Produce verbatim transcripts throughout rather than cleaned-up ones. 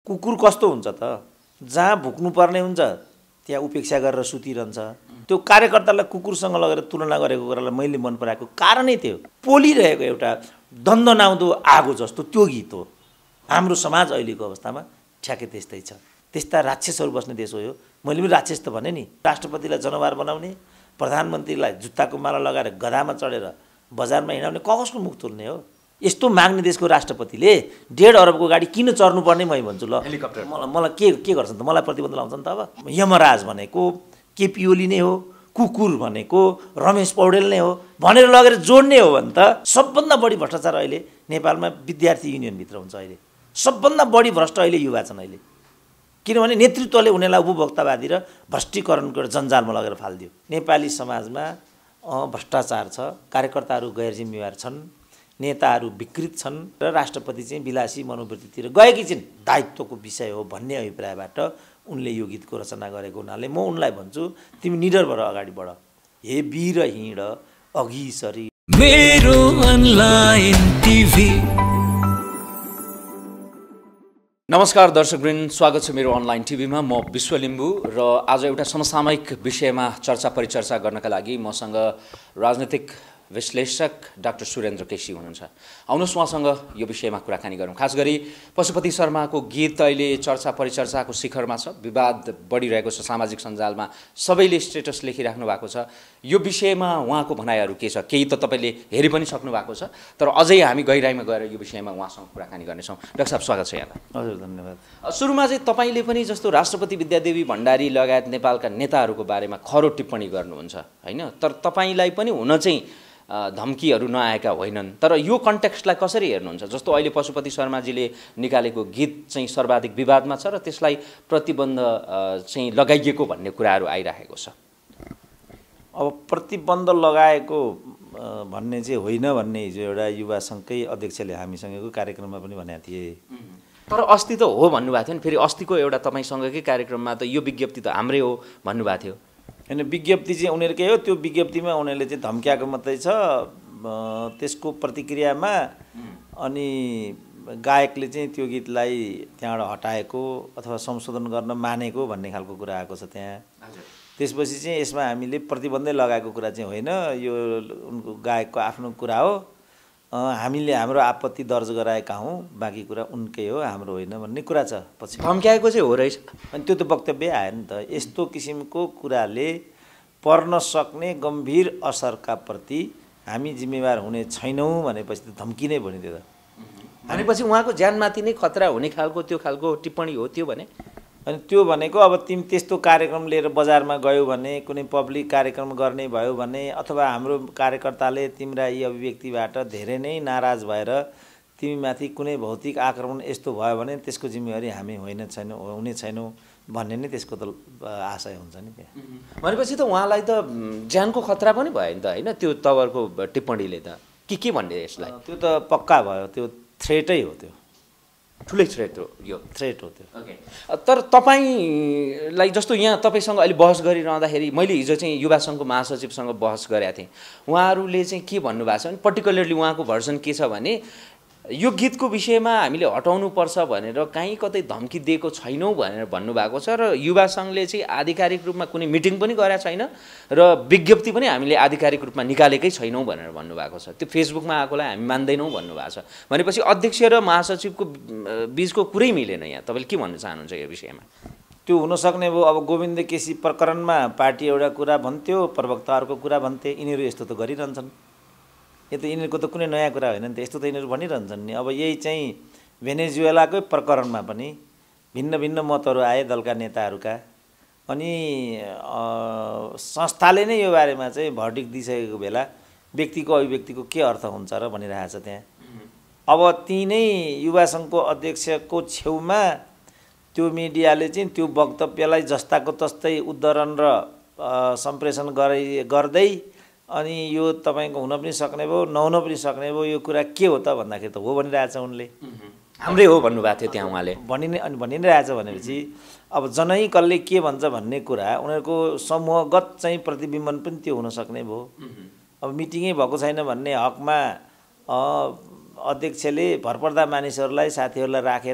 कुकुर कस्तो हुन्छ त जहाँ भुक्नु पर्ने हुन्छ त्यहाँ उपेक्षा गरेर सुतिरहन्छ। त्यो कार्यकर्तालाई कुकुरसँग लगेर तुलना गरेको कुरालाई मैले मन पराएको कारणै थियो पोलिरहेको एउटा दन्दनाउँदो आगो जस्तो त्यो गीत हो। हाम्रो समाज अहिलेको अवस्थामा ठ्याक्कै त्यस्तै छ। त्यस्ता राक्षसहरू बस्ने देश हो यो। मैले पनि राक्षस त भने नि। राष्ट्रपतिलाई जनावर बनाउने, प्रधानमन्त्रीलाई जुत्ताको माला लगाएर गधामा चढेर बजारमा हिँडाउने कसको मुख तुल्ने हो? यस्तो माग्ने देशको राष्ट्रपतिले डेढ अरबको गाडी किन चढ्नुपर्ने मै भन्छु ल। हेलिकप्टर मलाई मलाई के के गर्छन् त? मलाई प्रतिबन्ध लाउँछ नि त। अब यमराज भनेको केपी ओली नै हो, कुकुर भनेको रमेश पौडेल नै हो भनेर लगेर जोड्ने हो भने त सबभन्दा बढी भ्रष्टाचार अहिले नेपालमा विद्यार्थी युनियनभित्र हुन्छ। अहिले सबभन्दा बढी भ्रष्ट अहिले युवा छन् अहिले, किनभने नेतृत्वले उनीहरूलाई उपभोक्तावादी र भ्रष्टीकरणको एउटा जन्जालमा लगेर फालिदियो। नेपाली समाजमा भ्रष्टाचार छ, कार्यकर्ताहरू गैर जिम्मेवार छन्, नेताहरू विकृत छन् र राष्ट्रपति चाहिँ विलासी मनोवृत्तितिर गएकी छिन्। दायित्वको विषय हो भन्ने अभिप्रायबाट उनले यो गीतको रचना गरेको हुनाले म उनलाई भन्छु तिमी निडर भएर अगाडि बढ, हे वीर हिँड अघि सरी। मेरो अनलाइन टिभी। नमस्कार दर्शकवृन्द, स्वागत छ मेरो अनलाइन टिभीमा। म विश्व लिम्बू र आज एउटा समसामयिक विषयमा चर्चा परिचर्चा गर्नका लागि मसँग राजनीतिक विश्लेषक डाक्टर सुरेन्द्र केसी हुनुहुन्छ। आउनुहोस् उहाँसँग यो विषयमा कुराकानी गरौँ। खास गरी पशुपति शर्माको गीत अहिले चर्चा परिचर्चाको शिखरमा छ, विवाद बढिरहेको छ सामाजिक सञ्जालमा, सबैले स्टेटस लेखिराख्नु भएको छ। यो विषयमा उहाँको भनाइहरू के छ? केही त तपाईँले हेरि पनि सक्नु भएको छ, तर अझै हामी गहिराइमा गएर यो विषयमा उहाँसँग कुराकानी गर्नेछौँ। डाक्टर साहब स्वागत छ यहाँलाई। हजुर धन्यवाद। सुरुमा चाहिँ तपाईँले पनि जस्तो राष्ट्रपति विद्यादेवी भण्डारी लगायत नेपालका नेताहरूको बारेमा खरो टिप्पणी गर्नुहुन्छ होइन, तर तपाईँलाई पनि हुन चाहिँ धम्कीहरू नआएका होइनन्, तर यो कन्टेक्स्टलाई कसरी हेर्नुहुन्छ? जस्तो अहिले पशुपति शर्माजीले निकालेको गीत चाहिँ सर्वाधिक विवादमा छ र त्यसलाई प्रतिबन्ध चाहिँ लगाइएको भन्ने कुराहरू आइरहेको छ। अब प्रतिबन्ध लगाएको भन्ने चाहिँ होइन भन्ने हिजो एउटा युवा सङ्घकै अध्यक्षले हामीसँगको कार्यक्रममा पनि भनेका थिए। तर अस्ति त हो भन्नुभएको थियो नि, फेरि अस्तिको एउटा तपाईँसँगकै कार्यक्रममा त यो विज्ञप्ति त हाम्रै हो भन्नुभएको थियो। होइन, विज्ञप्ति चाहिँ उनीहरूकै हो। त्यो विज्ञप्तिमा उनीहरूले चाहिँ धम्क्याएको मात्रै छ। त्यसको प्रतिक्रियामा अनि गायकले चाहिँ त्यो गीतलाई त्यहाँबाट हटाएको अथवा संशोधन गर्न मानेको भन्ने खालको कुरा आएको छ त्यहाँ। त्यसपछि चाहिँ यसमा हामीले प्रतिबन्धै लगाएको कुरा चाहिँ होइन, यो उनको गायकको आफ्नो कुरा हो। हामीले हाम्रो आपत्ति दर्ज गराएका हौँ, बाँकी कुरा उनकै हो, हाम्रो होइन भन्ने कुरा छ। पछि धम्क्याएको चाहिँ हो रहेछ। अनि त्यो त वक्तव्य आयो नि त। यस्तो किसिमको कुराले पर्न सक्ने गम्भीर असरका प्रति हामी जिम्मेवार हुने छैनौँ भनेपछि त धम्की नै भयो नि त्यो त। भनेपछि उहाँको ज्यानमाथि नै खतरा हुने खालको त्यो खालको टिप्पणी हो त्यो भने। अनि त्यो भनेको अब तिमी त्यस्तो कार्यक्रम लिएर बजारमा गयौ भने, कुनै पब्लिक कार्यक्रम गर्ने भयो भने, अथवा हाम्रो कार्यकर्ताले तिम्रा यी अभिव्यक्तिबाट धेरै नै नाराज भएर तिमीमाथि कुनै भौतिक आक्रमण यस्तो भयो भने त्यसको जिम्मेवारी हामी होइन छैनौँ हुने छैनौँ भन्ने नै त्यसको त आशय हुन्छ नि त्यहाँ। भनेपछि त उहाँलाई त ज्यानको खतरा पनि भयो नि त होइन त्यो तवरको टिप्पणीले त। के के भन्ने यसलाई? त्यो त पक्का भयो, त्यो थ्रेटै हो, त्यो ठुलै थ्रेट हो, यो थ्रेट हो त्यो। ओके, तर तपाईँलाई जस्तो यहाँ तपाईँसँग अहिले बहस गरिरहँदाखेरि मैले हिजो चाहिँ युवा सङ्घको महासचिवसँग बहस गरेका थिएँ। उहाँहरूले चाहिँ के भन्नुभएको छ भने पर्टिकुलरली उहाँको भर्सन के छ भने यो गीतको विषयमा हामीले हटाउनुपर्छ भनेर कहीँ कतै धम्की दिएको छैनौँ भनेर भन्नुभएको छ र युवा सङ्घले चाहिँ आधिकारिक रूपमा कुनै मिटिङ पनि गरेका छैन र विज्ञप्ति पनि हामीले आधिकारिक रूपमा निकालेकै छैनौँ भनेर भन्नुभएको छ। त्यो फेसबुकमा आएकोलाई हामी मान्दैनौँ भन्नुभएको छ। भनेपछि अध्यक्ष र महासचिवको बिचको कुरै मिलेन। यहाँ तपाईँले के भन्न चाहनुहुन्छ यो विषयमा? त्यो हुनसक्ने भयो। अब गोविन्द केसी प्रकरणमा पार्टी एउटा कुरा भन्थ्यो, प्रवक्ताहरूको कुरा भन्थे, यिनीहरू यस्तो त गरिरहन्छन्। यो त यिनीहरूको त कुनै नयाँ कुरा होइन नि त, यस्तो त यिनीहरू भनिरहन्छन् नि। अब यही चाहिँ भेनेजुएलाकै प्रकरणमा पनि भिन्न भिन्न मतहरू आए दलका नेताहरूका, अनि संस्थाले नै यो बारेमा चाहिँ भर्डिक्ट दिइसकेको बेला व्यक्तिको अभिव्यक्तिको के अर्थ हुन्छ र भनिरहेको छ त्यहाँ। अब ती नै युवा सङ्घको अध्यक्षको छेउमा त्यो मिडियाले चाहिँ त्यो वक्तव्यलाई जस्ताको तस्तै उद्धरण र सम्प्रेषण गरे गर्दै अनि यो तपाईँको हुन पनि सक्ने भयो, नहुन पनि सक्ने भयो, यो कुरा के हो त भन्दाखेरि त हो भनिरहेछ उनले। हाम्रै हो भन्नुभएको थियो त्यहाँ उहाँले भनि नै अनि भनि नै रहेछ भनेपछि अब जनै कसले के भन्छ भन्ने कुरा उनीहरूको समूहगत चाहिँ प्रतिबिम्बन पनि त्यो हुन सक्ने भयो। अब मिटिङै भएको छैन भन्ने हकमा अध्यक्षले भरपर्दा मानिसहरूलाई साथीहरूलाई राखेर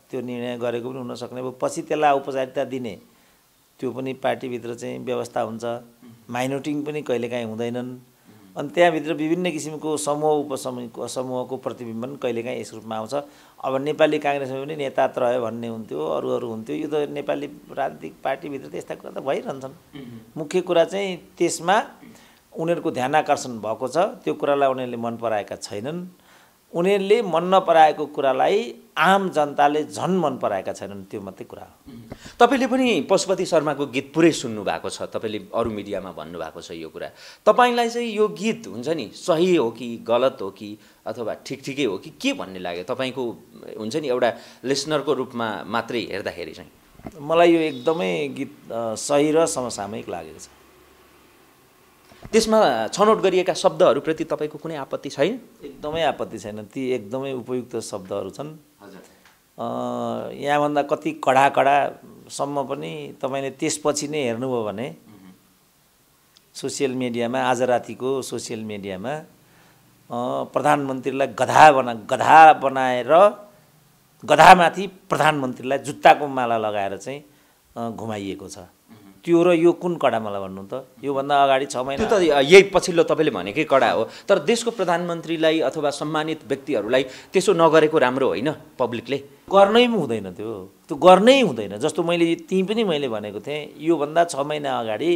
त्यो निर्णय गरेको पनि हुनसक्ने भयो। पछि त्यसलाई औपचारिकता दिने त्यो पनि पार्टीभित्र चाहिँ व्यवस्था हुन्छ। माइनोरिटी पनि कहिलेकाहीँ हुँदैनन्। अनि त्यहाँभित्र विभिन्न किसिमको समूह उपसमूह समूहको प्रतिबिम्बन कहिलेकाहीँ यस रूपमा आउँछ। अब नेपाली काङ्ग्रेसमा पनि नेता रह्यो भन्ने हुन्थ्यो, अरू अरू हुन्थ्यो। यो त नेपाली राजनीतिक पार्टीभित्र त्यस्ता कुरा त भइरहन्छन्। मुख्य कुरा चाहिँ त्यसमा उनीहरूको ध्यान आकर्षण भएको छ, त्यो कुरालाई उनीहरूले मन पराएका छैनन्। उनीहरूले मन नपराएको कुरालाई आम जनताले झन् मन पराएका छैनन्, त्यो मात्रै कुरा हो। तपाईँले पनि पशुपति शर्माको गीत पुरै सुन्नु भएको छ, तपाईँले अरू मिडियामा भन्नुभएको छ यो कुरा। तपाईँलाई चाहिँ यो गीत हुन्छ नि सही हो कि गलत हो कि अथवा ठिक ठिकै हो कि के भन्ने लाग्यो तपाईँको हुन्छ नि एउटा लिसनरको रूपमा मात्रै हेर्दाखेरि चाहिँ? मलाई यो एकदमै गीत सही र समसामयिक लागेको छ। त्यसमा छनौट गरिएका शब्दहरूप्रति तपाईँको कुनै आपत्ति छैन? एकदमै आपत्ति छैन, ती एकदमै उपयुक्त शब्दहरू छन्। यहाँभन्दा कति कडा कडासम्म पनि तपाईँले त्यसपछि नै हेर्नुभयो भने सोसियल मिडियामा, आज रातिको सोसियल मिडियामा प्रधानमन्त्रीलाई गधा बना गधा बनाएर गधामाथि प्रधानमन्त्रीलाई जुत्ताको माला लगाएर चाहिँ घुमाइएको छ। त्यो र यो कुन कडा मलाई भन्नु त? योभन्दा अगाडि छ महिना त्यो त यही पछिल्लो तपाईँले भनेकै कडा हो। तर देशको प्रधानमन्त्रीलाई अथवा सम्मानित व्यक्तिहरूलाई त्यसो नगरेको राम्रो होइन? पब्लिकले गर्नै हुँदैन, त्यो त्यो गर्नै हुँदैन। जस्तो मैले त्यहीँ पनि मैले भनेको थिएँ, योभन्दा छ महिना अगाडि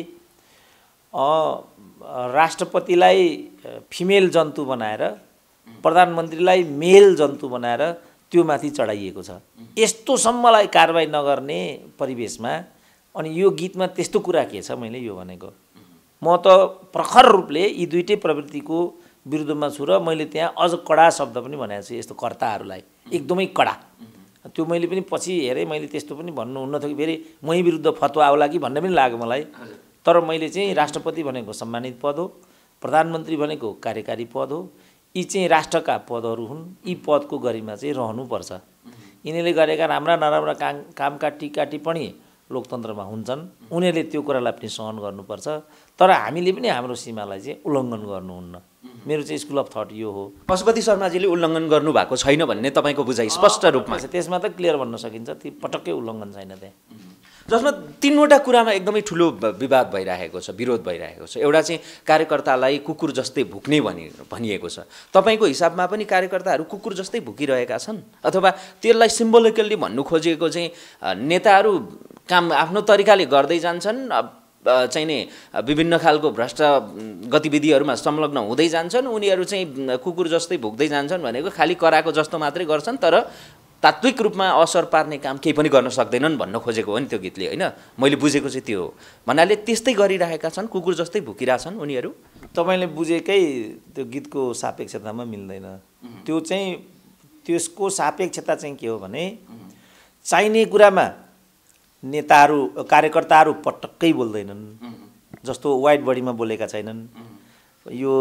राष्ट्रपतिलाई फिमेल जन्तु बनाएर प्रधानमन्त्रीलाई मेल जन्तु बनाएर त्यो माथि चढाइएको छ। यस्तोसम्मलाई कारबाही नगर्ने परिवेशमा अनि यो गीतमा त्यस्तो कुरा के छ? मैले यो भनेको म त प्रखर रूपले यी दुईटै प्रवृत्तिको विरुद्धमा छु र मैले त्यहाँ अझ कडा शब्द पनि भनेको छु यस्तो कर्ताहरूलाई, एकदमै कडा। त्यो मैले पनि पछि हेरेँ, मैले त्यस्तो पनि भन्नुहुन्न थियो कि फेरि मै विरुद्ध फतवा आउला कि भन्ने पनि लाग्यो मलाई। तर मैले चाहिँ राष्ट्रपति भनेको सम्मानित पद हो, प्रधानमन्त्री भनेको कार्यकारी पद हो, यी चाहिँ राष्ट्रका पदहरू हुन्। यी पदको गरिमा चाहिँ रहनुपर्छ। यिनीहरूले गरेका राम्रा नराम्रा काम कामका टिका टिप्पणी लोकतन्त्रमा हुन्छन्, उनीहरूले त्यो कुरालाई पनि सहन गर्नुपर्छ। तर हामीले पनि हाम्रो सीमालाई चाहिँ उल्लङ्घन गर्नुहुन्न। मेरो चाहिँ स्कुल अफ थट यो हो। पशुपति शर्माजीले उल्लङ्घन गर्नुभएको छैन भन्ने तपाईँको बुझाइ स्पष्ट रूपमा छ? त्यसमा त क्लियर भन्न सकिन्छ, ती पटक्कै उल्लङ्घन छैन त्यहाँ। जसमा तीनवटा कुरामा एकदमै ठुलो विवाद भइरहेको छ, विरोध भइरहेको छ। एउटा चाहिँ कार्यकर्तालाई कुकुर जस्तै भुक्ने भनि भनिएको छ। तपाईँको हिसाबमा पनि कार्यकर्ताहरू कुकुर जस्तै भुकिरहेका छन् अथवा त्यसलाई सिम्बोलिकल्ली भन्नु खोजेको चाहिँ नेताहरू काम आफ्नो तरिकाले गर्दै जान्छन्, चाहिँ नि विभिन्न खालको भ्रष्ट गतिविधिहरूमा संलग्न हुँदै जान्छन्, उनीहरू चाहिँ कुकुर जस्तै भुक्दै जान्छन् भनेको खालि कराएको जस्तो मात्रै गर्छन्, तर तात्विक रूपमा असर पार्ने काम केही पनि गर्न सक्दैनन् भन्न खोजेको हो नि त्यो गीतले, होइन? मैले बुझेको चाहिँ त्यो हो। भन्नाले त्यस्तै गरिरहेका छन्, कुकुर जस्तै भुकिरहेछन् उनीहरू। तपाईँले बुझेकै त्यो गीतको सापेक्षतामा मिल्दैन। त्यो चाहिँ त्यसको सापेक्षता चाहिँ के हो भने चाहिने कुरामा नेताहरू कार्यकर्ताहरू पटक्कै बोल्दैनन्। जस्तो वाइट बडीमा बोलेका छैनन्, यो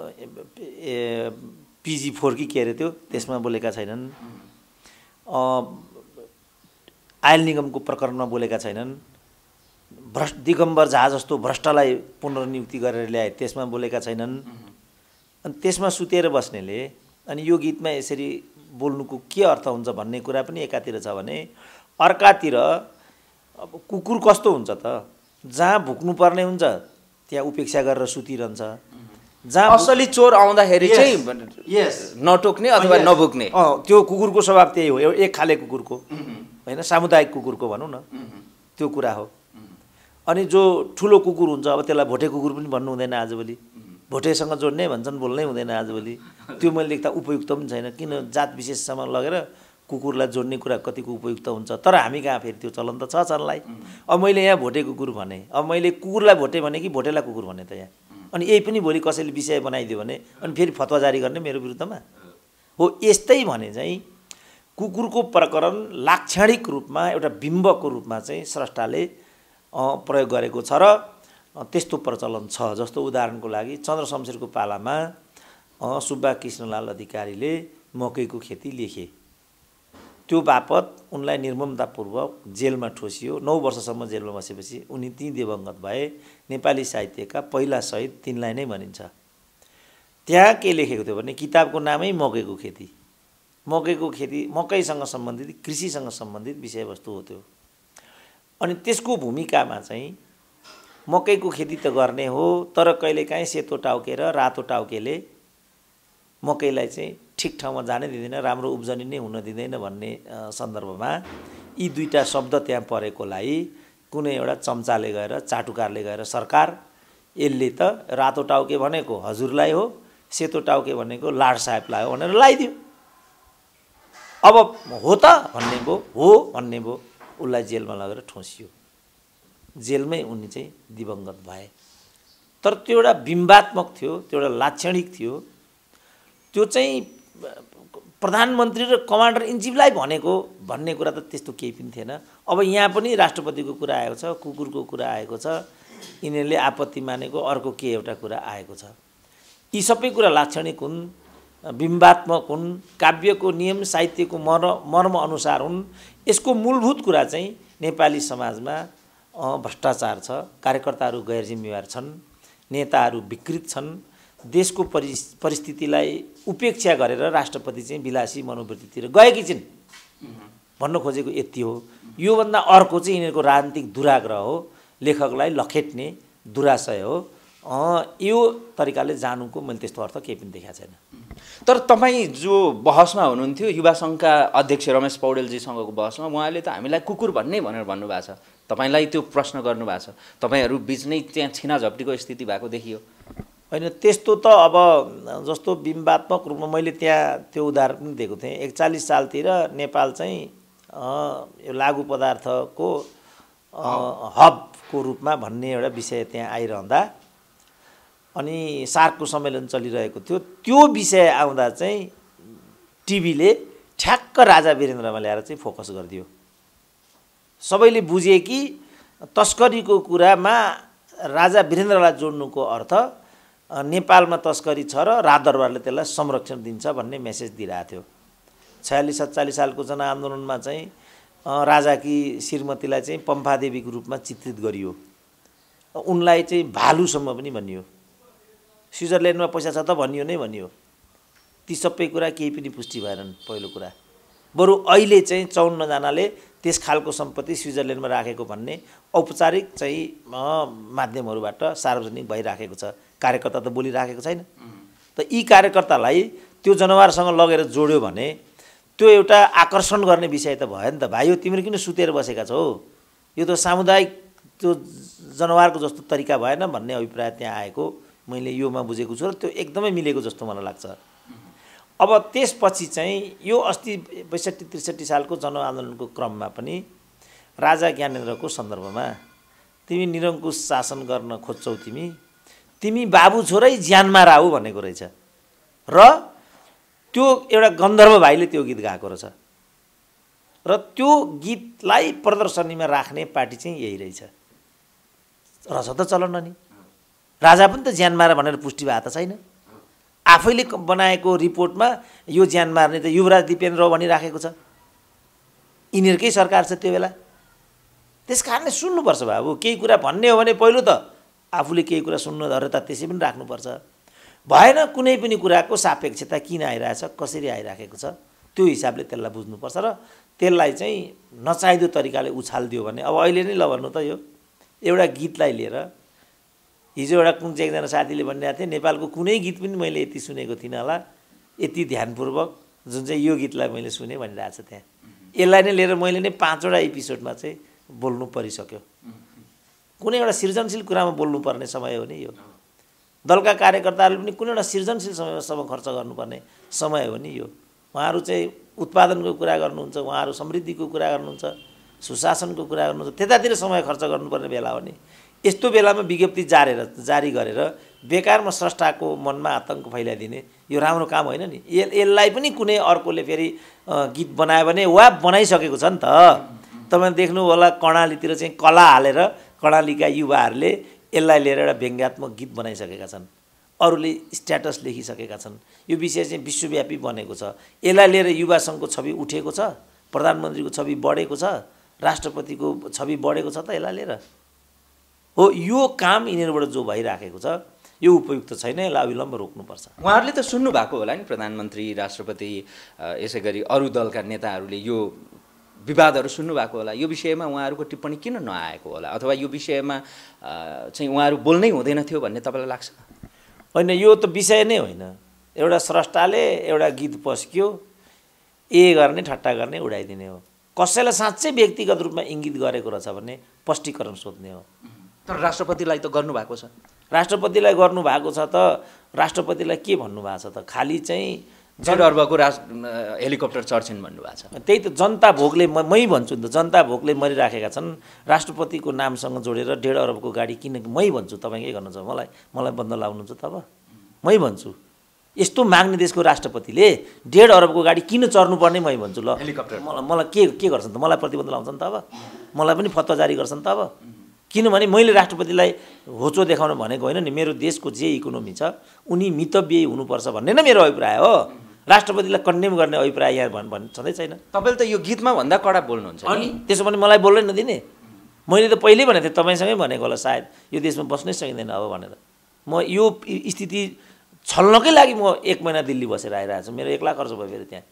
पिजी फोर कि के अरे त्यो त्यसमा बोलेका छैनन्, आयल निगमको प्रकरणमा बोलेका छैनन्, भ्रष्ट दिगम्बर झा जस्तो भ्रष्टलाई पुनर्नियुक्ति गरेर ल्याए त्यसमा बोलेका छैनन्। अनि त्यसमा सुतेर बस्नेले अनि यो गीतमा यसरी बोल्नुको के अर्थ हुन्छ भन्ने कुरा पनि एकातिर छ भने अर्कातिर अब कुकुर कस्तो हुन्छ त? जहाँ भुक्नुपर्ने हुन्छ त्यहाँ उपेक्षा गरेर सुतिरहन्छ। जहाँ असली चोर आउँदाखेरि चाहिँ यस नटोक्ने अथवा नभुक्ने, अँ त्यो कुकुरको स्वभाव त्यही हो। एक खाले कुकुरको होइन, सामुदायिक कुकुरको भनौँ न, त्यो कुरा हो। अनि जो ठुलो कुकुर हुन्छ अब त्यसलाई भोटे कुकुर पनि भन्नु हुँदैन आजभोलि, भोटेसँग जोड्ने भन्छन्, बोल्नै हुँदैन आजभोलि। त्यो मैले देख्दा उपयुक्त पनि छैन। किन जात विशेषसम्म लगेर कुकुरलाई जोड्ने कुरा कतिको उपयुक्त हुन्छ? तर हामी कहाँ फेरि त्यो चलन त छ चललाई। अब मैले यहाँ भोटे कुकुर भने, अब मैले कुकुरलाई भोटे भने कि भोटेलाई कुकुर भने त यहाँ? अनि यही पनि भोलि कसैले विषय बनाइदियो भने अनि फेरि फतवा जारी गर्ने मेरो विरुद्धमा हो। यस्तै भने चाहिँ कुकुरको प्रकरण लाक्षणिक रूपमा एउटा बिम्बको रूपमा चाहिँ स्रष्टाले प्रयोग गरेको छ र त्यस्तो प्रचलन छ। जस्तो उदाहरणको लागि चन्द्र शमशेरको पालामा सुब्बा कृष्णलाल अधिकारीले मकैको खेती लेखे, त्यो बापत उनलाई निर्ममतापूर्वक जेलमा ठोसियो। नौ वर्षसम्म जेलमा बसेपछि उनी ती दिवंगत भए। नेपाली साहित्यका पहिला शहीद तिनलाई नै भनिन्छ। त्यहाँ के लेखेको थियो भने किताबको नामै मकैको खेती, मकैको खेती मकैसँग सम्बन्धित कृषिसँग सम्बन्धित विषयवस्तु हो त्यो। अनि त्यसको भूमिकामा चाहिँ मकैको खेती त गर्ने हो, तर कहिलेकाहीँ सेतो टाउके र रातो टाउकेले मकैलाई चाहिँ ठिक ठाउँमा जानै दिँदैन, राम्रो उब्जनी नै हुन दिँदैन भन्ने सन्दर्भमा यी दुईटा शब्द त्यहाँ परेकोलाई कुनै एउटा चम्चाले गएर चाटुकारले गएर सरकार यसले त रातो टाउके भनेको हजुरलाई हो, सेतो टाउके भनेको लाड साहेबलाई हो भनेर लगाइदियो। अब हो त भन्ने भयो, हो भन्ने भयो, उसलाई जेलमा लगेर ठोसियो। जेलमै उनी चाहिँ दिवंगत भए। तर त्यो एउटा बिम्बात्मक थियो, त्यो एउटा लाक्षणिक थियो। त्यो चाहिँ प्रधानमन्त्री र कमान्डर इन चिफलाई भनेको भन्ने कुरा त त्यस्तो केही पनि थिएन। अब यहाँ पनि राष्ट्रपतिको कुरा आएको छ, कुकुरको कुरा आएको छ, यिनीहरूले आपत्ति मानेको अर्को के एउटा कुरा आएको छ। यी सबै कुरा लाक्षणिक हुन्, बिम्बात्मक हुन्, काव्यको नियम साहित्यको मर्म मर्म अनुसार हुन्। यसको मूलभूत कुरा चाहिँ नेपाली समाजमा भ्रष्टाचार छ, कार्यकर्ताहरू गैर जिम्मेवार छन्, नेताहरू विकृत छन्, देशको परिस्थितिलाई उपेक्षा गरेर राष्ट्रपति चाहिँ विलासी मनोवृत्तितिर गएकी छिन् भन्न खोजेको यति हो। योभन्दा अर्को चाहिँ यिनीहरूको राजनीतिक दुराग्रह हो, लेखकलाई लखेट्ने दुराशय हो। यो तरिकाले जानुको मैले त्यस्तो अर्थ केही पनि देखाएको छैन। तर तपाईँ जो बहसमा हुनुहुन्थ्यो युवा सङ्घका अध्यक्ष रमेश पौडेलजीसँगको बहसमा, उहाँले त हामीलाई कुकुर भन्ने भनेर भन्नुभएको छ। तपाईँलाई त्यो प्रश्न गर्नुभएको छ, तपाईँहरू बिच नै त्यहाँ छिनाझप्टीको स्थिति भएको देखियो। होइन, त्यस्तो त अब जस्तो बिम्बात्मक रूपमा मैले त्यहाँ त्यो उदाहरण पनि दिएको थिएँ। एकचालिस सालतिर नेपाल चाहिँ यो लागु पदार्थको हबको रूपमा भन्ने एउटा विषय त्यहाँ आइरहँदा अनि सार्कको सम्मेलन चलिरहेको थियो। त्यो विषय आउँदा चाहिँ टिभीले ठ्याक्क राजा वीरेन्द्रमा ल्याएर चाहिँ फोकस गरिदियो। सबैले बुझे कि तस्करीको कुरामा राजा वीरेन्द्रलाई जोड्नुको अर्थ नेपालमा तस्करी छ र राजदरबारले त्यसलाई संरक्षण दिन्छ भन्ने मेसेज दिइरहेको थियो। छयालिस सत्तालिस सालको जनआन्दोलनमा चाहिँ राजाकी श्रीमतीलाई चाहिँ पम्फादेवीको रूपमा चित्रित गरियो, उनलाई चाहिँ भालुसम्म पनि भनियो, स्विजरल्यान्डमा पैसा छ त भनियो नै भनियो। ती सबै कुरा केही पनि पुष्टि भएनन्। पहिलो कुरा, बरु अहिले चाहिँ चौन्नजनाले त्यस खालको सम्पत्ति स्विजरल्यान्डमा राखेको भन्ने औपचारिक चाहिँ माध्यमहरूबाट सार्वजनिक भइराखेको छ। कार्यकर्ता त बोलिराखेको छैन। त यी कार्यकर्तालाई त्यो जनावरसँग लगेर जोड्यो भने त्यो एउटा आकर्षण गर्ने विषय त भयो नि त। भाइ, तिमीहरू किन सुतेर बसेका छौ, यो त सामुदायिक त्यो जनावरको जस्तो तरिका भएन भन्ने अभिप्राय त्यहाँ आएको मैले योमा बुझेको छु र त्यो एकदमै मिलेको जस्तो मलाई लाग्छ। अब त्यसपछि चाहिँ यो अस्ति बैसठी त्रिसठी सालको जनआन्दोलनको क्रममा पनि राजा ज्ञानेन्द्रको सन्दर्भमा तिमी निरङ्कुश शासन गर्न खोज्छौ, तिमी तिमी बाबु छोरै ज्यानमा राहु भनेको रहेछ र त्यो एउटा गन्धर्व भाइले त्यो गीत गाएको रहेछ र त्यो गीतलाई प्रदर्शनीमा राख्ने पार्टी चाहिँ यही रहेछ। रहेछ त चलन नि, राजा पनि त ज्यान मार भनेर पुष्टि भएको त छैन। आफैले बनाएको रिपोर्टमा यो ज्यान मार्ने त युवराज दिपेन्द्र हो भनिराखेको छ। यिनीहरूकै सरकार छ त्यो बेला। त्यस कारणले सुन्नुपर्छ बाबु। केही कुरा भन्ने हो भने पहिलो त आफूले केही कुरा सुन्नु धर्यता त्यसै पनि राख्नुपर्छ। भएन कुनै पनि कुराको सापेक्षता किन आइरहेछ, कसरी आइराखेको छ, त्यो हिसाबले त्यसलाई बुझ्नुपर्छ र त्यसलाई चाहिँ नचाहिदो तरिकाले उछालिदियो भने अब अहिले नै ल भन्नु त यो एउटा गीतलाई लिएर हिजो एउटा कुन चाहिँ एकजना साथीले भनिरहेको थिए नेपालको कुनै गीत पनि मैले यति सुनेको थिइनँ होला यति ध्यानपूर्वक जुन चाहिँ यो गीतलाई मैले सुने भनिरहेको छ। त्यहाँ यसलाई नै लिएर मैले नै पाँचवटा एपिसोडमा चाहिँ बोल्नु परिसक्यो। कुनै एउटा सृजनशील कुरामा बोल्नुपर्ने समय हो नि यो। दलका कार्यकर्ताहरूले पनि कुनै एउटा सृजनशील समयसम्म खर्च गर्नुपर्ने समय हो नि यो। उहाँहरू चाहिँ उत्पादनको कुरा गर्नुहुन्छ, उहाँहरू समृद्धिको कुरा गर्नुहुन्छ, सुशासनको कुरा गर्नुहुन्छ, त्यतातिर समय खर्च गर्नुपर्ने बेला हो नि। यस्तो बेलामा विज्ञप्ति जारेर जारी गरेर बेकारमा स्रष्टाको मनमा आतंक फैलाइदिने यो राम्रो काम होइन नि। यसलाई पनि कुनै अर्कोले फेरि गीत बनायो भने वा बनाइसकेको छ नि त। तपाईँ देख्नु होला कर्णालीतिर चाहिँ कला हालेर कर्णालीका युवाहरूले यसलाई लिएर एउटा व्यङ्ग्यात्मक गीत बनाइसकेका छन्, अरूले स्ट्याटस लेखिसकेका छन्। यो विषय चाहिँ विश्वव्यापी बनेको छ। यसलाई लिएर युवा सङ्घको छवि उठेको छ, प्रधानमन्त्रीको छवि बढेको छ, राष्ट्रपतिको छवि बढेको छ त यसलाई लिएर हो। यो काम यिनीहरूबाट जो भइराखेको छ यो उपयुक्त छैन, यसलाई अविलम्ब रोक्नुपर्छ। उहाँहरूले त सुन्नु भएको होला नि, प्रधानमन्त्री, राष्ट्रपति, यसै गरी अरू दलका नेताहरूले यो विवादहरू सुन्नु भएको होला। यो विषयमा उहाँहरूको टिप्पणी किन नआएको होला, अथवा यो विषयमा चाहिँ उहाँहरू बोल्नै हुँदैन थियो भन्ने तपाईँलाई लाग्छ? होइन, यो त विषय नै होइन। एउटा स्रष्टाले एउटा गीत पस्क्यो, ए गर्ने, ठट्टा गर्ने, उडाइदिने हो। कसैलाई साँच्चै व्यक्तिगत रूपमा इङ्गित गरेको रहेछ भने स्पष्टीकरण सोध्ने हो। तर राष्ट्रपतिलाई त गर्नुभएको छ। राष्ट्रपतिलाई गर्नुभएको छ त राष्ट्रपतिलाई के भन्नुभएको छ त? खालि चाहिँ डेढ अर्बको राज हेलिकप्टर चढ्छन् भन्नुभएको छ। त्यही त जनता भोगले, म मै भन्छु नि त, जनता भोगले मरिराखेका छन्। राष्ट्रपतिको नामसँग जोडेर डेढ अरबको गाडी किन? मै भन्छु, तपाईँ के गर्नुहुन्छ? मलाई मलाई बन्द लाउनुहुन्छ तब? मै भन्छु, यस्तो माग्ने देशको राष्ट्रपतिले डेढ अरबको गाडी किन चढ्नुपर्ने मै भन्छु। ल, हेलिकप्टर मलाई मलाई के के गर्छन् त? मलाई प्रतिबन्ध लाउँछन् त अब? मलाई पनि फतवा जारी गर्छन् त अब? किनभने मैले राष्ट्रपतिलाई होचो देखाउन भनेको होइन नि। मेरो देशको जे इकोनोमी छ उनी मितव्ययी हुनुपर्छ भन्ने नै मेरो अभिप्राय हो। राष्ट्रपतिलाई कन्डेम गर्ने अभिप्राय यहाँ भन् भन् छँदै छैन। तपाईँले त यो गीतमा भन्दा कडा बोल्नुहुन्छ अनि त्यसो भने मलाई बोल्नै नदिने? मैले त पहिल्यै भनेको थिएँ, तपाईँसँगै भनेको होला सायद, यो देशमा बस्नै सकिँदैन अब भनेर। म यो स्थिति छल्नकै लागि म एक महिना दिल्ली बसेर आइरहेको छु। मेरो एक लाख खर्च भयो फेरि त्यहाँ।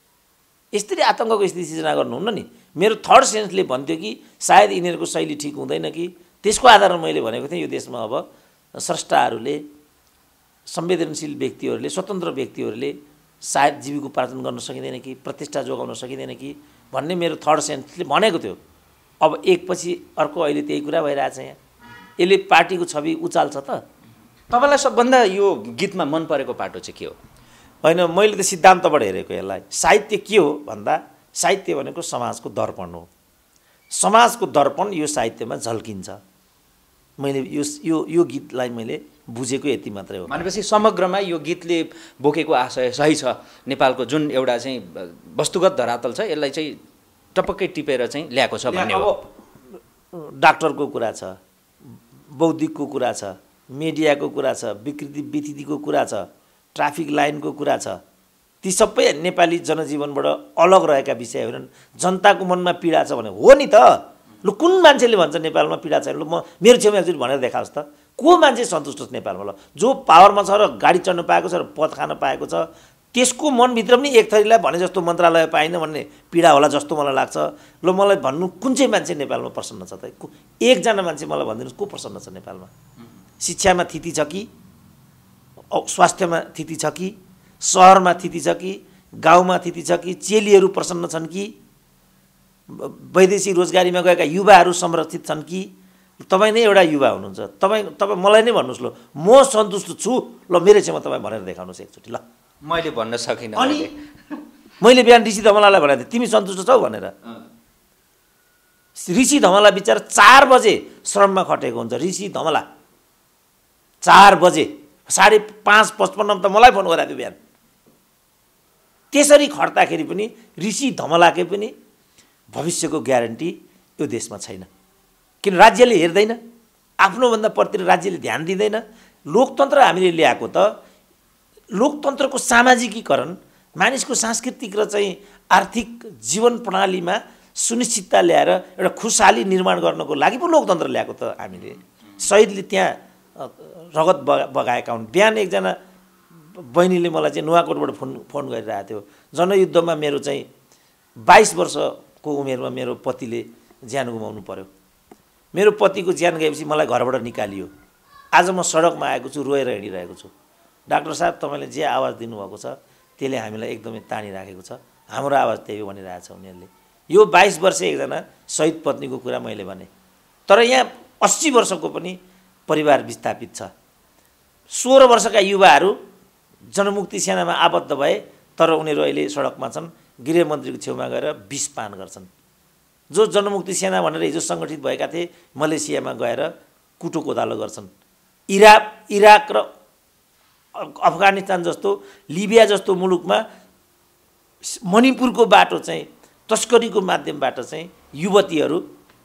यसरी आतङ्कको स्थिति सिर्जना गर्नुहुन्न नि। मेरो थर्ड सेन्सले भन्थ्यो कि सायद यिनीहरूको शैली ठिक हुँदैन कि, त्यसको आधारमा मैले भनेको थिएँ यो देशमा अब स्रष्टाहरूले, संवेदनशील व्यक्तिहरूले, स्वतन्त्र व्यक्तिहरूले सायद जीविकोपार्जन गर्न सकिँदैन कि, प्रतिष्ठा जोगाउन सकिँदैन कि भन्ने मेरो थर्ड सेन्सले भनेको थियो। अब एकपछि अर्को अहिले त्यही कुरा भइरहेछ यहाँ। यसले पार्टीको छवि उचाल्छ त? तपाईँलाई सबभन्दा यो गीतमा मन परेको पाटो चाहिँ के हो? होइन, मैले त सिद्धान्तबाट हेरेको यसलाई। साहित्य के हो भन्दा, साहित्य भनेको समाजको दर्पण हो। समाजको दर्पण यो साहित्यमा झल्किन्छ। मैले यो यो यो गीतलाई मैले बुझेको यति मात्रै हो। भनेपछि समग्रमा यो गीतले बोकेको आशय सही छ। नेपालको जुन एउटा चाहिँ वस्तुगत धरातल छ यसलाई चाहिँ टपक्कै टिपेर चाहिँ ल्याएको छ भन्ने हो। डाक्टरको कुरा छ, बौद्धिकको कुरा छ, मिडियाको कुरा छ, विकृति विथितिको कुरा छ, ट्राफिक लाइनको कुरा छ। ती सबै नेपाली जनजीवनबाट अलग रहेका विषय होइनन्। जनताको मनमा पीडा छ भने हो नि त। लु, कुन मान्छेले भन्छ नेपालमा पीडा छैन? लु, म मेरो छेउमा एकचोटि भनेर देखाओस् त। को मान्छे सन्तुष्ट छ नेपालमा? ल, जो पावरमा छ र गाडी चढ्न पाएको छ र पद खान पाएको छ, त्यसको मनभित्र पनि एक थरीलाई भने जस्तो मन्त्रालय पाइनँ भन्ने पीडा होला जस्तो मलाई लाग्छ। ल, मलाई भन्नु कुन चाहिँ मान्छे नेपालमा प्रसन्न छ त? एकजना मान्छे मलाई भनिदिनुहोस्, को प्रसन्न छ नेपालमा? शिक्षामा थिति छ कि, स्वास्थ्यमा थिति छ कि, सहरमा थिति छ कि, गाउँमा थिति छ कि, चेलीहरू प्रसन्न छन् कि, वैदेशिक रोजगारीमा गएका युवाहरू संरक्षित छन् कि? तपाईँ नै एउटा युवा हुनुहुन्छ, तपाईँ तपाईँ मलाई नै भन्नुहोस्। ल, म सन्तुष्ट छु। ल, मेरो छेउमा तपाईँ भनेर देखाउनुहोस् एकचोटि। ल, मैले भन्न सकिनँ। अनि मैले बिहान ऋषि धमलालाई भनेको थिएँ, तिमी सन्तुष्ट छौ भनेर। ऋषि धमला बिचारा चार बजे श्रममा खटेको हुन्छ। ऋषि धमला चार बजे साढे पाँच पचपन्नमा त मलाई फोन गरेको थियो बिहान। त्यसरी खट्दाखेरि पनि ऋषि धमलाकै पनि भविष्यको ग्यारेन्टी यो देशमा छैन। किन? राज्यले हेर्दैन, आफ्नोभन्दा प्रति राज्यले ध्यान दिँदैन। लोकतन्त्र हामीले ल्याएको त लोकतन्त्रको सामाजिकीकरण, मानिसको सांस्कृतिक र चाहिँ आर्थिक जीवन प्रणालीमा सुनिश्चितता ल्याएर एउटा खुशहाली निर्माण गर्नको लागि पो लोकतन्त्र ल्याएको त हामीले। शहीदले त्यहाँ रगत बगा बगाएका हुन्। बिहान एकजना बहिनीले मलाई चाहिँ नुवाकोटबाट फोन फोन गरिरहेको थियो। जनयुद्धमा मेरो चाहिँ बाइस वर्षको उमेरमा मेरो पतिले ज्यान गुमाउनु पर्यो। मेरो पतिको ज्यान गएपछि मलाई घरबाट निकालियो। आज म सडकमा आएको छु, रोएर हिँडिरहेको छु। डाक्टर साहब, तपाईँले जे आवाज दिनुभएको छ त्यसले हामीलाई एकदमै तानिराखेको छ। हाम्रो आवाज त्यही हो भनिरहेको छ उनीहरूले। यो बाइस वर्ष एकजना शहीद पत्नीको कुरा मैले भने। तर यहाँ अस्सी वर्षको पनि परिवार विस्थापित छ। सोह्र वर्षका युवाहरू जनमुक्ति सेनामा आबद्ध भए, तर उनीहरू अहिले सडकमा छन्। गृहमन्त्रीको छेउमा गएर विष पान गर्छन्। जो जनमुक्ति सेना भनेर हिजो सङ्गठित भएका थिए, मलेसियामा गएर कुटो कोदालो गर्छन्। इराक इराक र अफगानिस्तान जस्तो, लिबिया जस्तो मुलुकमा मणिपुरको बाटो चाहिँ तस्करीको माध्यमबाट चाहिँ युवतीहरू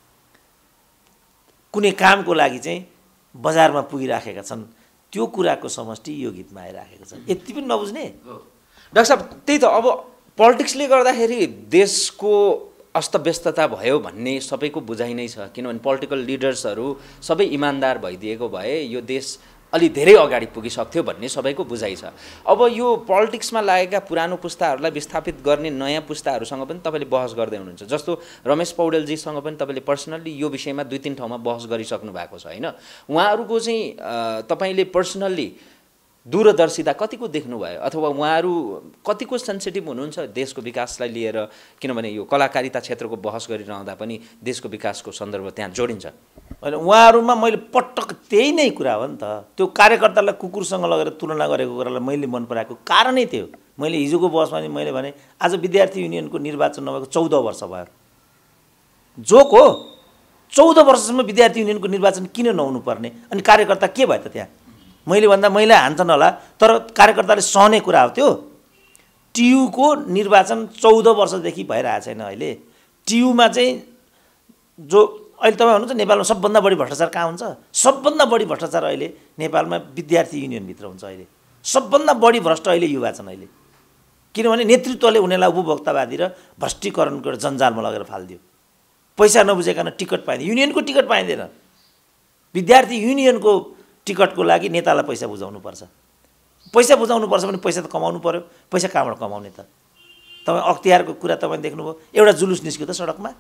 कुनै कामको लागि चाहिँ बजारमा पुगिराखेका छन्। त्यो कुराको समष्टि यो गीतमा आइराखेको छ। यति पनि नबुझ्ने? डाक्टर साहब, त्यही त अब पोलिटिक्सले गर्दाखेरि देशको अस्तव्यस्तता भयो भन्ने सबैको बुझाइ नै छ। किनभने पोलिटिकल लिडर्सहरू सबै इमान्दार भइदिएको भए यो देश अलि धेरै अगाडि पुगिसक्थ्यो भन्ने सबैको बुझाइ छ। अब यो पोलिटिक्समा लागेका पुरानो पुस्ताहरूलाई विस्थापित गर्ने नयाँ पुस्ताहरूसँग पनि तपाईँले बहस गर्दै हुनुहुन्छ। जस्तो रमेश पौडेलजीसँग पनि तपाईँले पर्सनल्ली यो विषयमा दुई तिन ठाउँमा बहस गरिसक्नु भएको छ होइन। उहाँहरूको चाहिँ तपाईँले पर्सनल्ली दूरदर्शिता कतिको देख्नुभयो अथवा उहाँहरू कतिको सेन्सिटिभ हुनुहुन्छ देशको विकासलाई लिएर, किनभने यो कलाकारिता क्षेत्रको बहस गरिरहँदा पनि देशको विकासको सन्दर्भ त्यहाँ जोडिन्छ होइन। उहाँहरूमा मैले पटक त्यही नै कुरा हो नि त, त्यो कार्यकर्तालाई कुकुरसँग लगेर तुलना गरेको कुरालाई मैले मन पराएको कारणै थियो। मैले हिजोको बहसमा नि मैले भने आज विद्यार्थी युनियनको निर्वाचन नभएको चौध वर्ष भयो। जोक हो, चौध वर्षसम्म विद्यार्थी युनियनको निर्वाचन किन नहुनु पर्ने? अनि कार्यकर्ता के भयो त त्यहाँ? मैले भन्दा महिला हान्छन् होला, तर कार्यकर्ताले सहने कुरा हो त्यो। टियुको निर्वाचन चौध वर्षदेखि भइरहेको छैन अहिले। टियुमा चाहिँ जो अहिले तपाईँ हुनुहुन्छ नेपालमा सबभन्दा बढी भ्रष्टाचार कहाँ हुन्छ? सबभन्दा बढी भ्रष्टाचार अहिले नेपालमा विद्यार्थी युनियनभित्र हुन्छ। अहिले सबभन्दा बढी भ्रष्ट अहिले युवा छन् अहिले, किनभने नेतृत्वले उनीहरूलाई उपभोक्तावादी र भ्रष्टीकरणको एउटा जन्जालमा लगेर फालिदियो। पैसा नबुझेकन टिकट पाइँदैन, युनियनको टिकट पाइँदैन। विद्यार्थी युनियनको टिकटको लागि नेतालाई पैसा बुझाउनुपर्छ। पैसा बुझाउनुपर्छ भने पैसा त कमाउनु पर्यो। पैसा कहाँबाट कमाउने त? तपाईँ अख्तियारको कुरा तपाईँ देख्नुभयो, एउटा जुलुस निस्क्यो त सडकमा।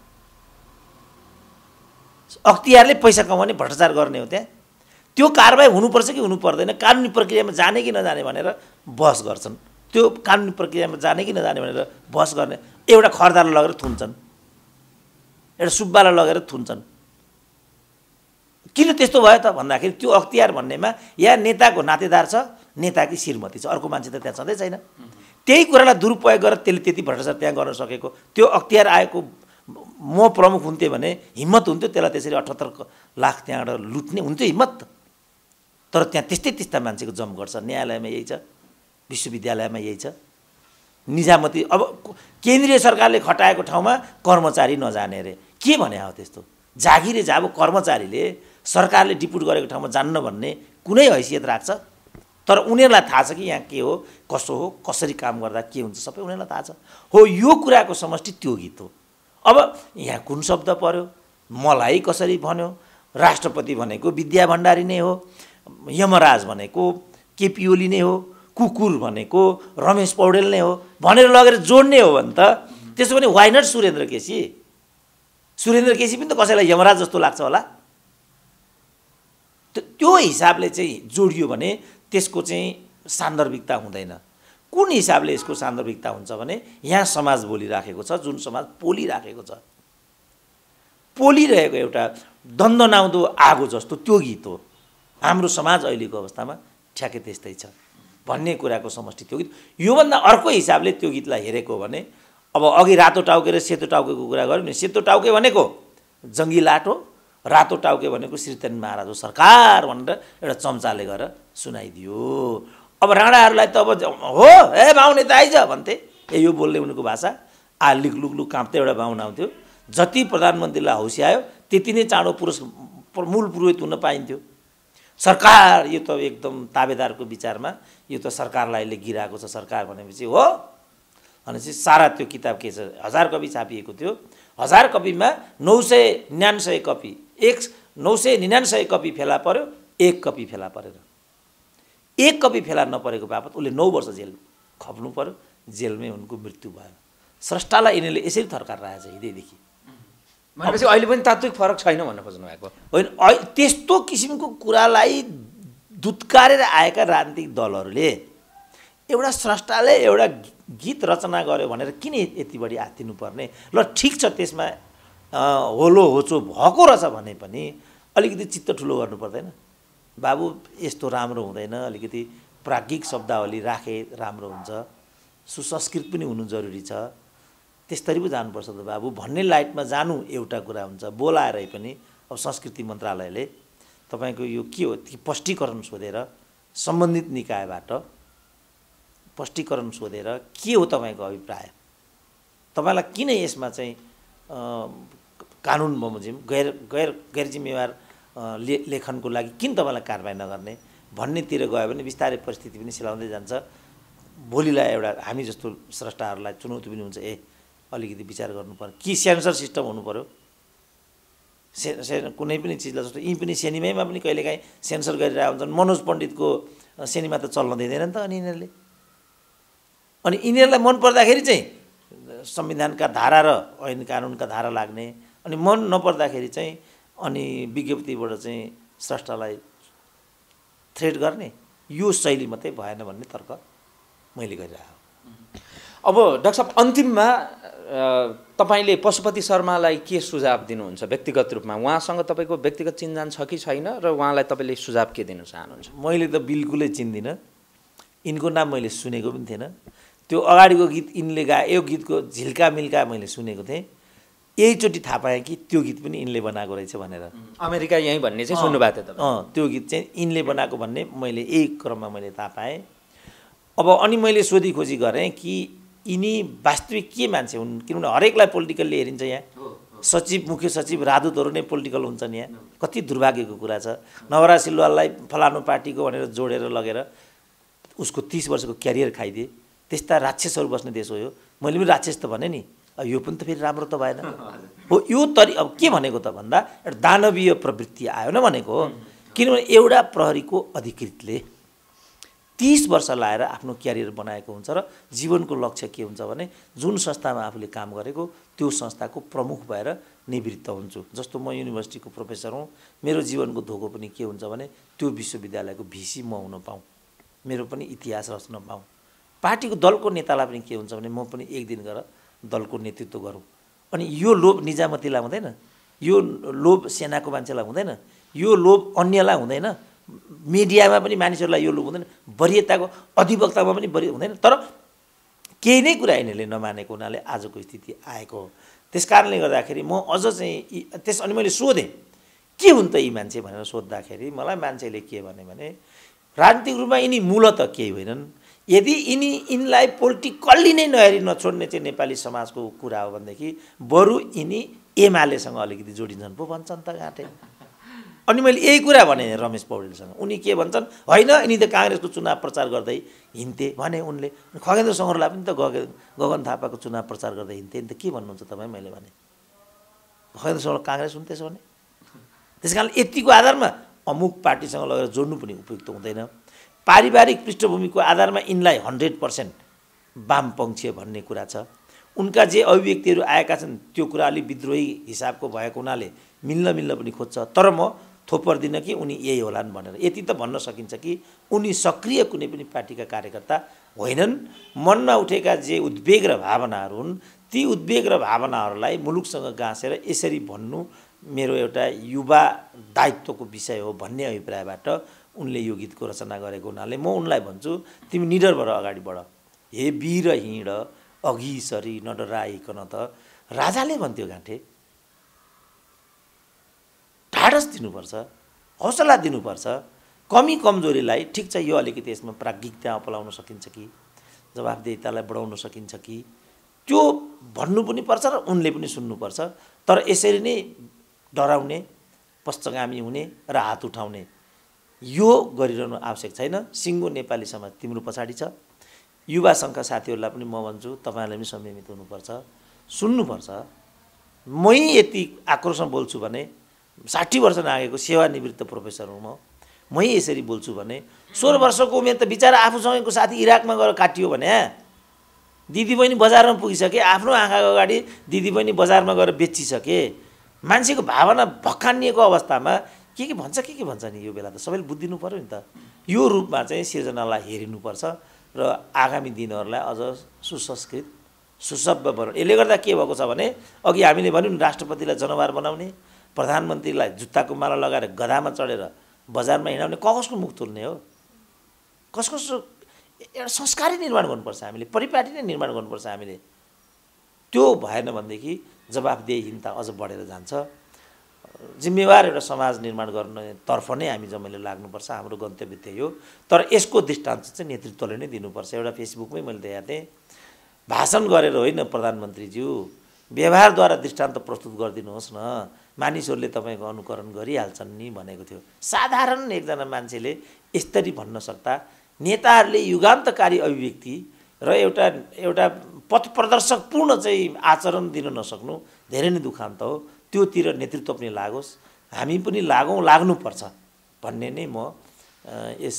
अख्तियारले पैसा कमाउने भ्रष्टाचार गर्ने हो त्यहाँ। त्यो कारबाही हुनुपर्छ कि हुनु पर्दैन, कानुनी प्रक्रियामा जाने कि नजाने भनेर बहस गर्छन्। त्यो कानुनी प्रक्रियामा जाने कि नजाने भनेर बहस गर्ने एउटा खरदारलाई लगेर थुन्छन्, एउटा सुब्बालाई लगेर थुन्छन्। किन त्यस्तो भयो त भन्दाखेरि त्यो अख्तियार भन्नेमा या नेताको नातेदार छ, नेताकी श्रीमती छ, अर्को मान्छे त त्यहाँ छँदै छैन। त्यही कुरालाई दुरुपयोग गरेर त्यसले त्यति भ्रष्टाचार त्यहाँ गर्न सकेको। त्यो अख्तियार आएको म प्रमुख हुन्थेँ भने हिम्मत हुन्थ्यो त्यसलाई त्यसरी अठहत्तर लाख त्यहाँबाट लुट्ने, हुन्थ्यो हिम्मत। तर त्यहाँ त्यस्तै त्यस्ता मान्छेको जम गर्छ। न्यायालयमा यही छ, विश्वविद्यालयमा यही छ। निजामती अब केन्द्रीय सरकारले खटाएको ठाउँमा कर्मचारी नजाने रे, के भने हो त्यस्तो? जागिरे जाब कर्मचारीले सरकारले डिपुट गरेको ठाउँमा जान्न भन्ने कुनै हैसियत राख्छ? तर उनीहरूलाई थाहा छ कि यहाँ के हो, कसो हो, कसरी काम गर्दा के हुन्छ, सबै उनीहरूलाई थाहा छ। हो, यो कुराको समष्टि त्यो गीत हो। अब यहाँ कुन शब्द पर्यो, मलाई कसरी भन्यो, राष्ट्रपति भनेको विद्या भण्डारी नै हो, यमराज भनेको केपी ओली नै हो, कुकुर भनेको रमेश पौडेल नै हो भनेर लगेर जोड्ने हो भने त त्यसो भने वाइ नट सुरेन्द्र केसी? सुरेन्द्र केसी पनि त कसैलाई यमराज जस्तो लाग्छ होला। त्यो हिसाबले चाहिँ जोडियो भने त्यसको चाहिँ सान्दर्भिकता हुँदैन। कुन हिसाबले यसको सान्दर्भिकता हुन्छ भने यहाँ समाज बोलिराखेको छ, जुन समाज पोलिराखेको छ, पोलिरहेको एउटा दन्दनाउँदो आगो जस्तो त्यो गीत हो। हाम्रो समाज अहिलेको अवस्थामा ठ्याक्कै त्यस्तै छ भन्ने कुराको समष्टि त्यो गीत। योभन्दा अर्को हिसाबले त्यो गीतलाई हेरेको भने अब अघि रातो टाउके र सेतो टाउकेको कुरा गऱ्यो नि। सेतो टाउके भनेको जङ्गी लाटो, रातो टाउके भनेको श्रीतन महाराज हो सरकार भनेर एउटा चम्चाले गएर सुनाइदियो। अब राणाहरूलाई त अब हो ए बाहुन यता आइज भन्थे, ए यो बोल्ने उनको भाषा। आ लिक लुक लुक काँप्दै एउटा बाहुन आउँथ्यो। जति प्रधानमन्त्रीलाई हौस्यायो त्यति नै चाँडो पुरुष मूल पुरोहित हुन पाइन्थ्यो। सरकार यो त एकदम ताबेदारको विचारमा यो त सरकारलाई अहिले गिराएको छ सरकार भनेपछि हो भनेपछि सारा त्यो किताब के छ, हजार कपी छापिएको थियो। हजार कपीमा नौ सय निनानसय कपी एक नौ सय निनानसय कपी फेला पर्यो, एक कपी फेला परेर एक कपी फेला नपरेको बापत उसले नौ वर्ष जेल खप्नु पर्यो। जेलमै उनको मृत्यु भयो। स्रष्टालाई यिनीहरूले यसरी थर्कार राखेको छ हिँडेदेखि। भनेपछि अहिले पनि तात्विक फरक छैन भन्न खोज्नु भएको होइन? त्यस्तो किसिमको कुरालाई दुत्कारेर आएका राजनीतिक दलहरूले एउटा स्रष्टाले एउटा गीत रचना गर्यो भनेर किन यति बढी आत्तिनु पर्ने? ल ठिक छ, त्यसमा होलो होचो भएको रहेछ भने पनि अलिकति चित्त ठुलो गर्नु पर्दैन? बाबु यस्तो राम्रो हुँदैन, अलिकति प्राज्ञिक शब्दावली राखे राम्रो हुन्छ, सुसंस्कृत पनि हुनु जरुरी छ, त्यसरी पो जानुपर्छ त बाबु भन्ने लाइटमा जानु एउटा कुरा हुन्छ। बोलाएरै पनि अब संस्कृति मन्त्रालयले तपाईँको यो के हो स्पष्टीकरण सोधेर सम्बन्धित निकायबाट स्पष्टीकरण सोधेर के हो तपाईँको अभिप्राय, तपाईँलाई किन यसमा चाहिँ कानुन बमोजिम गैर गैर गैर जिम्मेवार ले लेखनको लागि किन तपाईँलाई कारबाही नगर्ने भन्नेतिर गयो भने बिस्तारै परिस्थिति पनि सिलाउँदै जान्छ। भोलिलाई एउटा हामी जस्तो स्रष्टाहरूलाई चुनौती पनि हुन्छ, ए अलिकति विचार गर्नु पर्यो कि सेन्सर सिस्टम हुनु पर्यो। से से कुनै पनि चिजलाई जस्तो यी पनि सिनेमामा पनि कहिलेकाहीँ सेन्सर गरिरहेका हुन्छन्। मनोज पण्डितको सिनेमा त चल्न दिँदैन नि त अनि यिनीहरूले अनि यिनीहरूलाई मन पर्दाखेरि चाहिँ संविधानका धारा र ऐन कानुनका धारा लाग्ने अनि मन नपर्दाखेरि चाहिँ अनि विज्ञप्तिबाट चाहिँ स्रष्टालाई थ्रेट गर्ने यो शैली मात्रै भएन भन्ने तर्क मैले गरिरहेको। अब डाक्टर साहब अन्तिममा तपाईँले पशुपति शर्मालाई के सुझाव दिनुहुन्छ व्यक्तिगत रूपमा? उहाँसँग तपाईँको व्यक्तिगत चिन्जान छ कि छैन र उहाँलाई तपाईँले सुझाव के दिन चाहनुहुन्छ? मैले त बिल्कुलै चिन्दिनँ, यिनको नाम मैले सुनेको पनि थिएन। त्यो अगाडिको गीत यिनले गाए यो गीतको झिल्का मिल्का मैले सुनेको थिएँ, यहीचोटि थाहा पाएँ कि त्यो गीत पनि यिनले बनाएको रहेछ भनेर। अमेरिका यहीँ भन्ने चाहिँ सुन्नुभएको थियो? अँ त्यो गीत चाहिँ यिनले बनाएको भन्ने मैले यही क्रममा मैले थाहा पाएँ। अब अनि मैले सोधी खोजी गरेँ कि यिनी वास्तविक के मान्छे हुन्, किनभने हरेकलाई पोलिटिकलले हेरिन्छ। यहाँ सचिव मुख्य सचिव राजदूतहरू नै पोलिटिकल हुन्छन्। यहाँ कति दुर्भाग्यको कुरा छ। नवराज सिलवाललाई फलानु पार्टीको भनेर जोडेर लगेर उसको तीस वर्षको क्यारियर खाइदिए। त्यस्ता राक्षसहरू बस्ने देश हो यो। मैले पनि राक्षस त भने नि, अब यो पनि त फेरि राम्रो त भएन हो। यो तरि अब के भनेको त भन्दा एउटा दानवीय प्रवृत्ति आयो न भनेको हो। किनभने एउटा प्रहरीको अधिकृतले तीस वर्ष लाएर आफ्नो क्यारियर बनाएको हुन्छ र जीवनको लक्ष्य के हुन्छ भने जुन संस्थामा आफूले काम गरेको त्यो संस्थाको प्रमुख भएर निवृत्त हुन्छु। जस्तो म युनिभर्सिटीको प्रोफेसर हुँ, मेरो जीवनको धोको पनि के हुन्छ भने त्यो विश्वविद्यालयको भिसी म हुन पाऊँ, मेरो पनि इतिहास रच्न पाऊँ। पार्टीको दलको नेतालाई पनि के हुन्छ भने म पनि एक दिन गएर दलको नेतृत्व गरौँ। अनि यो लोभ निजामतीलाई हुँदैन, यो लोभ सेनाको मान्छेलाई हुँदैन, यो लोभ अन्यलाई हुँदैन, मिडियामा पनि मानिसहरूलाई यो लोभ हुँदैन, वरियताको अधिवक्तामा पनि वरिय हुँदैन। तर केही नै कुरा यिनीहरूले नमानेको हुनाले आजको स्थिति आएको हो। त्यस कारणले गर्दाखेरि म अझ चाहिँ त्यस अनि मैले सोधेँ के हुन् त यी मान्छे भनेर सोद्धाखेरि मलाई मान्छेले के भने भने राजनीतिक रूपमा यिनी मूलत केही होइनन्। यदि यिनी यिनलाई पोलिटिकल्ली नै नहेरी नछोड्ने चाहिँ नेपाली समाजको कुरा हो भनेदेखि बरु यिनी एमालेसँग अलिकति जोडिन्छन् पो भन्छन् त घाँटे। अनि मैले यही कुरा भने रमेश पौडेलसँग, उनी के भन्छन्, होइन यिनी त काङ्ग्रेसको चुनाव प्रचार गर्दै हिँड्थे भने उनले। खगेन्द्र शङ्करलाई पनि त गगे गगन थापाको चुनाव प्रचार गर्दै हिँड्थे नि त के भन्नुहुन्छ तपाईँ? मैले भने खगेन्द्र शङ्कर काङ्ग्रेस हुन् त्यसो भने। त्यस कारण यतिको आधारमा अमुक पार्टीसँग लगेर जोड्नु पनि उपयुक्त हुँदैन। पारिवारिक पृष्ठभूमिको आधारमा यिनलाई हन्ड्रेड पर्सेन्ट वामपक्षीय भन्ने कुरा छ। उनका जे अभिव्यक्तिहरू आएका छन् त्यो कुरा अलिक विद्रोही हिसाबको भएको हुनाले मिल्न मिल्न पनि खोज्छ। तर म थोपर्दिनँ कि उनी यही होलान् भनेर। यति त भन्न सकिन्छ कि उनी सक्रिय कुनै पनि पार्टीका कार्यकर्ता होइनन्। मनमा उठेका जे उद्वेग र भावनाहरू हुन् ती उद्वेग र भावनाहरूलाई मुलुकसँग गाँसेर यसरी भन्नु मेरो एउटा युवा दायित्वको विषय हो भन्ने अभिप्रायबाट उनले यो गीतको रचना गरेको हुनाले म उनलाई भन्छु, तिमी निडर भएर अगाडि बढ, हे वीर हिँड अघि सरी नडराइकन त राजाले भन्थ्यो घाँटे। ढाडस दिनुपर्छ, हौसला दिनुपर्छ। कमी कमजोरीलाई ठिक छ यो अलिकति यसमा प्राज्ञिकता अपनाउन सकिन्छ कि जवाफदेहितालाई बढाउन सकिन्छ कि त्यो भन्नु पनि पर्छ र उनले पनि सुन्नुपर्छ। तर यसरी नै डराउने, पश्चगामी हुने र हात उठाउने यो गरिरहनु आवश्यक छैन। सिङ्गो नेपाली समाज तिम्रो पछाडि छ। युवा सङ्घका साथीहरूलाई पनि म भन्छु तपाईँहरूले पनि संयमित हुनुपर्छ, सुन्नुपर्छ। मै यति आक्रोशमा बोल्छु भने साठी वर्ष नागेको सेवानिवृत्त प्रोफेसर हुँ म, मै यसरी बोल्छु भने सोह्र वर्षको उमेर त बिचरा आफूसँगको साथी इराकमा गएर काटियो भने दिदीबहिनी बजारमा पुगिसके, आफ्नो आँखाको अगाडि दिदीबहिनी बजारमा गएर बेचिसके, मान्छेको भावना भक्कानिएको अवस्थामा के के भन्छ के के भन्छ नि यो बेला त सबैले बुझिदिनु पऱ्यो नि त। यो रूपमा चाहिँ सिर्जनालाई हेरिनुपर्छ र आगामी दिनहरूलाई अझ सुसंस्कृत सुसभ्य बनाउनु। यसले गर्दा के भएको छ भने अघि हामीले भन्यौँ नि राष्ट्रपतिलाई जनावर बनाउने, प्रधानमन्त्रीलाई जुत्ताको माला लगाएर गधामा चढेर बजारमा हिँडाउने कसको मुख तुल्ने हो? कस कसो एउटा संस्कारी निर्माण गर्नुपर्छ हामीले, परिपाटी नै निर्माण गर्नुपर्छ हामीले। त्यो भएन भनेदेखि जवाफदेहीहीनता अझ बढेर जान्छ। जिम्मेवार एउटा समाज निर्माण गर्नेतर्फ नै हामी जम्मैले लाग्नुपर्छ। हाम्रो गन्तव्य त्यही हो। तर यसको दृष्टान्त चाहिँ नेतृत्वले नै दिनुपर्छ। एउटा फेसबुकमै मैले देखाएको थिएँ, भाषण गरेर होइन प्रधानमन्त्रीज्यू, व्यवहारद्वारा दृष्टान्त प्रस्तुत गरिदिनुहोस् न, मानिसहरूले तपाईँको अनुकरण गरिहाल्छन् नि भनेको थियो। साधारण एकजना मान्छेले यसरी भन्न सक्दा नेताहरूले युगान्तकारी अभिव्यक्ति र एउटा एउटा पथ प्रदर्शकपूर्ण चाहिँ आचरण दिन नसक्नु धेरै नै दुखान्त हो। त्योतिर नेतृत्व पनि लागोस्, हामी पनि लागौँ, लाग्नुपर्छ भन्ने नै म यस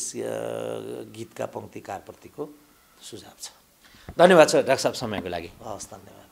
गीतका पङ्क्तिकारप्रतिको सुझाव छ। धन्यवाद छ डाक्टर साहब समयको लागि। हवस्, धन्यवाद।